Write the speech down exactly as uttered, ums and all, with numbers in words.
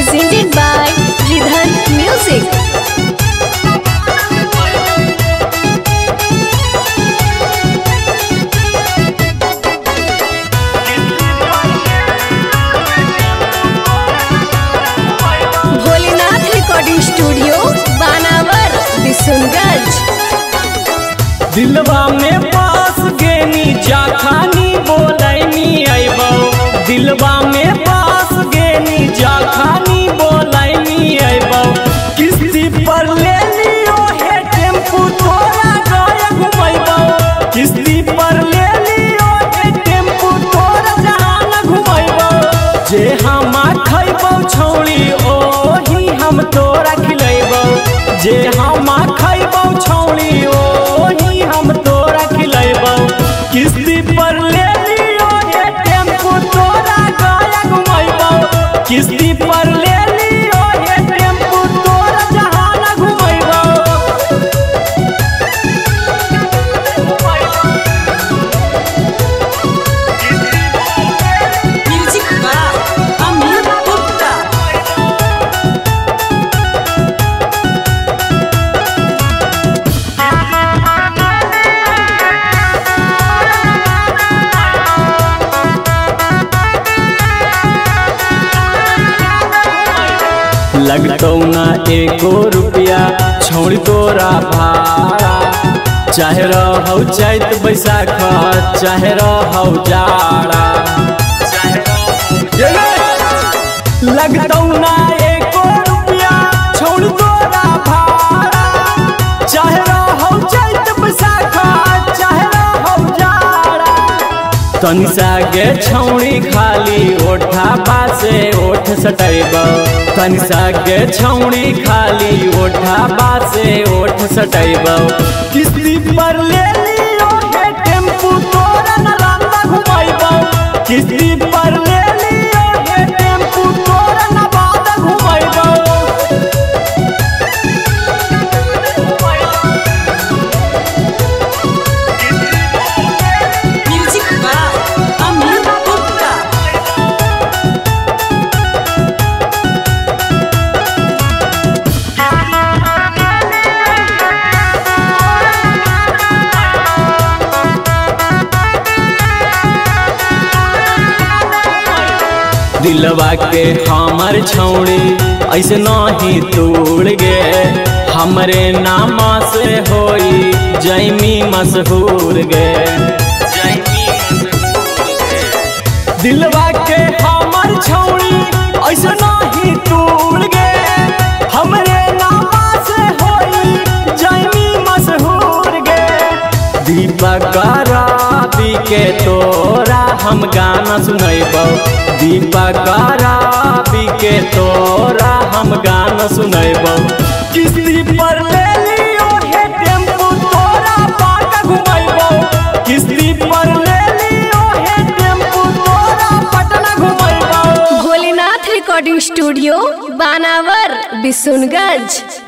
presented by Ridhan Music. Bholenath recording studio Banawar Bishunganj. दिलवा में पास गेनी जाखानी बोलैनी अइबौ, दिलवा में पास गेनी जाखानी बोलैनी अइबौ। किस्ती पर ले लियो हे टेम्पू तोरा गए घुमैबौ, किस्ती पर ले लियो हे टेम्पू तोरा जहां घुमैबौ। जे हम खैबौ छौड़ी ओही हम तोरा खिलैबौ, जे हम खैबौ छौड़ी ओही हम तोरा खिलैबौ। किस्ती पर ले लियो हे टेम्पू तोरा गया घुमैबौ, किस्ती पर ले लियो हे टेम्पू तोरा जहां घुमैबौ। Music by Amit Gupta. लगतौ ना एको रुपया छोड़ी तोरा भाड़ा, चाहे रहौ चैत बैसाख चाहे रहौ जाड़ा। लगतौ ना एको रुपया छोड़ी तोरा भाड़ा, चाहे रहौ चैत बैसाख चाहे रहौ जाड़ा। तनिसा गे छौड़ी खाली ओठा बासे ओठ सटैबौ, तनिसा गे छौड़ी खाली ओठा बासे ओठ सटैबौ। किस्ती पर ले लियो हे टेम्पू तोरा नालंदा घुमैबौ, किस्ती पर ले लियो हे टेम्पू तोरा नवादा घुमैबौ। Music by Amit Gupta. दिलवा के हमर छौड़ी ऐसे नहीं तोड़ गे, हमरे नामा से होई जैमी मशहूर गे। दिलवा के हमर छौड़ी ऐसे नहीं तोड़ गे, हमरे नामा से होई जैमी मशहूर गे। दीपक राबी के तोरा हम गाना सुनैबौ, दीपक राबी के तोरा हम गाना सुनैबौ। किस्ती पर ले लियो हे टेम्पू तोरा बाटा घुमैबौ, किस्ती पर ले लियो हे टेम्पू तोरा पटना घुमैबौ। Bholenath recording studio Banawar Bishunganj.